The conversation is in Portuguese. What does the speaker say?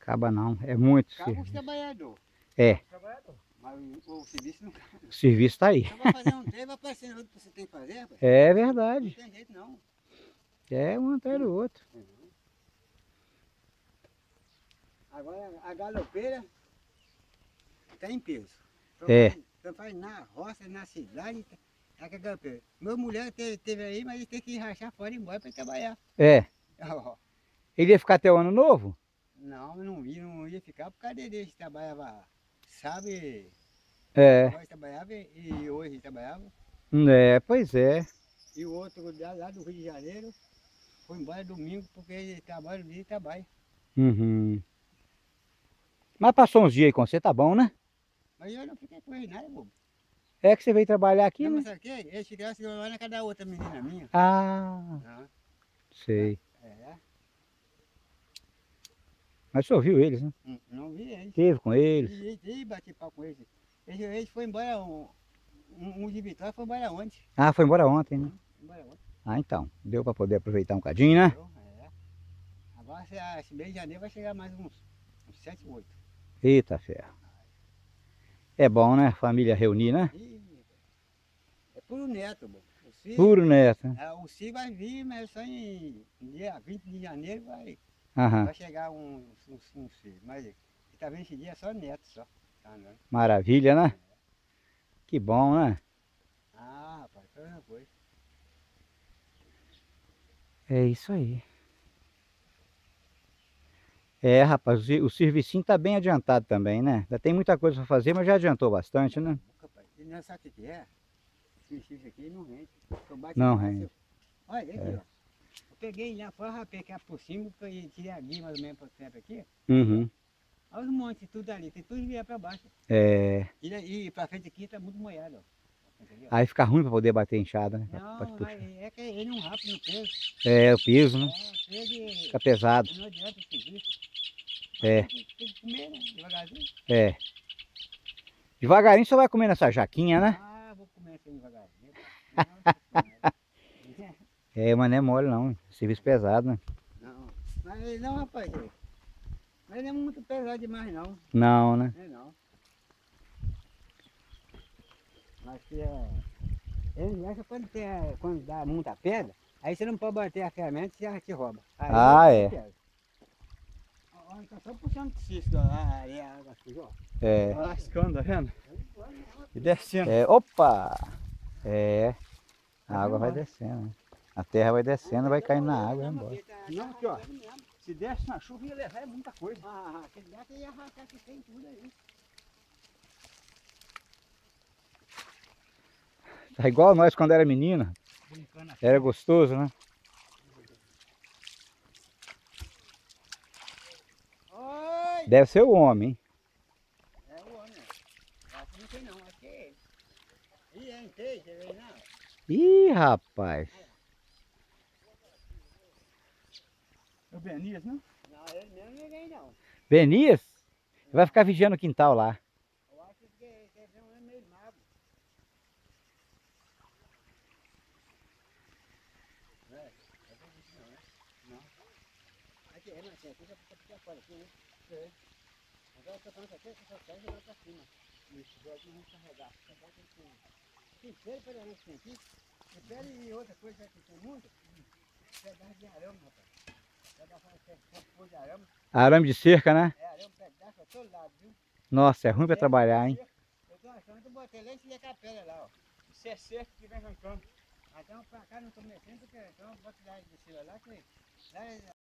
Acaba não, é muito Acaba os serviço. trabalhadores. É, Trabalhador. Mas o serviço não acaba. o serviço tá aí. Só vai fazer um tempo, vai aparecendo outro que você tem que fazer, rapaz. É Não verdade. tem jeito não. É um atrás do outro. Agora a galopeira está em peso. É. Então faz na roça, na cidade, é que a galopeira. Meu mulher teve aí, mas ele tem que rachar fora e ir embora para trabalhar. É. Ó, Ele ia ficar até o ano novo? não ia ficar por causa dele. Ele trabalhava, sabe? É. Nós trabalhava e hoje trabalhava. É, pois é. E o outro lá do Rio de Janeiro foi embora domingo porque ele trabalha no dia e trabalha. Uhum. Mas passou uns dias aí com você, tá bom, né? Mas eu não fiquei com ele nada, bobo. É que você veio trabalhar aqui, Não, né? mas sabe o quê? Ele chegava lá na casa da outra menina minha. Ah, Ah, sei. é. Mas você ouviu eles, né? Não vi ele. Teve com eles. E bati pau com ele. Ele foi embora, um de Vitória foi embora ontem. Ah, foi embora ontem, né? Foi embora ontem. Ah, então. Deu pra poder aproveitar um cadinho, né? Entendeu? É. Agora, esse mês de janeiro vai chegar mais uns 7, 8. Eita ferro. É bom, né? Família reunir, né? É puro neto, bom. Puro neto, né? O Si vai vir, mas só em dia 20 de janeiro Aham. vai chegar um filho. Mas ele tá vendo esse dia é só neto só. Tá andando. Maravilha, né? Que bom, né? Ah, rapaz, foi uma coisa. É isso aí. É, rapaz, o servicinho tá bem adiantado também, né? Ainda tem muita coisa pra fazer, mas já adiantou bastante, né? Rapaz, e não sabe o que é? Esse aqui não rende. Eu bati Não mais, rende. olha aqui, ó. Eu peguei lá fora, rapei aqui por cima, e tirei a guia mais ou menos por tempo aqui. Uhum. Olha os montes, tudo ali, tem tudo virar para baixo. É. E para frente aqui tá muito molhado, ó. Entendeu? Aí fica ruim pra poder bater enxada, né? Não, é que ele não rapa no peso. É, o peso, né? É, peso Fica pesado. não adianta o serviço. É. Tem que comer, né? Devagarzinho. É. Devagarinho você vai comendo essa jaquinha, né? Ah, vou comer assim devagarzinho. Nossa Senhora. É, mas não é mole não. Serviço pesado, né? Não, mas não, rapaz. Mas não é muito pesado demais, não. Não, né? Não é não. Mas que é... Ele acha quando dá muita pedra, aí você não pode bater a ferramenta e já te rouba. Aí é. Olha, tá só puxando o cisto lá, aí a água sujou. É. Lascando, tá vendo? E descendo. É, opa! É. A água vai descendo, né? A terra vai descendo, vai caindo na água e vai embora. Não, aqui ó. Se desce na chuva ia levar muita coisa. Aquele gato ia arrancar que tem tudo aí. Tá igual nós quando era menino. Brincando aqui. Era gostoso, né? Oi! Deve ser o homem, hein? É o homem, ó. Aqui não tem não, aqui é ele. Ih, é inteiro, você vê não? Ih, rapaz. É o Benias, não? Não, ele mesmo não vem não. Benias? Vai ficar vigiando o quintal lá. Eu acho que é um homem meio magro. Não. Aqui é, mas aqui já fica aqui fora, aqui, né? É. Agora eu tô falando aqui, você só pega e joga pra cima. Isso, agora nós vamos carregar. Tem pele para não tem aqui. Tem pele e outra coisa que tem muito. Pedaço de arame, rapaz. Pedaço de arame. Arame de cerca, né? É, arame, pedaço a todo lado, viu? Nossa, é ruim pra trabalhar, hein? Eu tô achando que eu botei lá e enfiei aquela pedra lá, ó. Isso é certo que vem arrancando. Então pra cá não tô mexendo, porque então eu boto lá de cima lá que... Lá